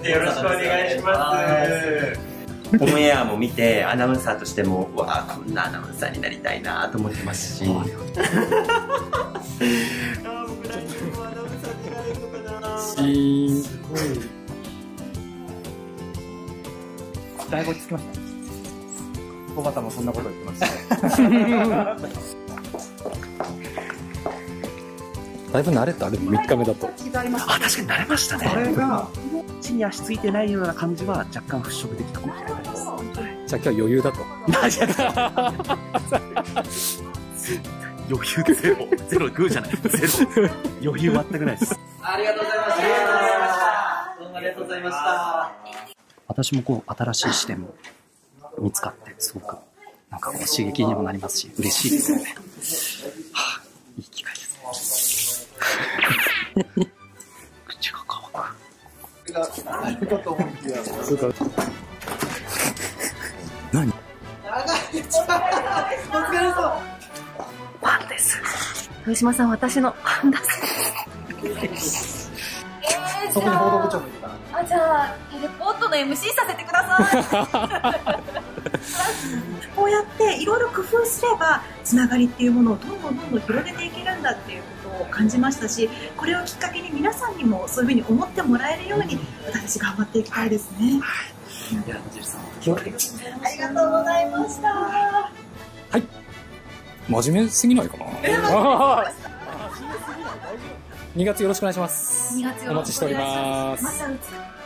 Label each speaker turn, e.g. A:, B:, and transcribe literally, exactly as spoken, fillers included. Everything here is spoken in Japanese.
A: よろしくお願いします。オンエアも見て、アナウンサーとしても、わあ、こんなアナウンサーになりたいなと思ってますし。ああ、僕らアナウンサーになれるのかな。すごい。
B: だいぶ落ち着きました。小畑もそんなこと言ってました。
C: だいぶ慣れた、でもみっかめだと。
A: あ、確かに慣れましたね。
B: それが
A: 地に足ついてないような感じは若干払拭できたかもしれないです。
C: じゃあ今日は余裕だと。
A: 余裕ゼロ、ゼログーじゃない。ゼロ。余裕全くないです。
D: ありがとうございました。どうもありがとうございました。
B: 私もこう新しい視点も見つかってすごくなんかこう刺激にもなりますし嬉しいですよね。はあ、いい機会です。口が乾く。
D: ありがとう思いきや。
C: そうか。何？
D: 長い。お疲れ様。
E: パンです。豊島さん、私のパンダです。えー、
D: そこに報道部長もいるから。
E: あ、じゃあレポートの エムシー させてください。
F: こうやっていろいろ工夫すればつながりっていうものをどんどんどんどん広げていけるんだっていうことを感じましたし、これをきっかけに皆さんにもそういうふうに思ってもらえるように私たち頑張っていきたいですね。
B: では野尻さん、気をつけて。
F: ありがとうございました。
C: はい。真面目すぎないかな。にがつよろしくお願いします。
E: にがつよろしくお願いします。
C: お待ちしております。
F: また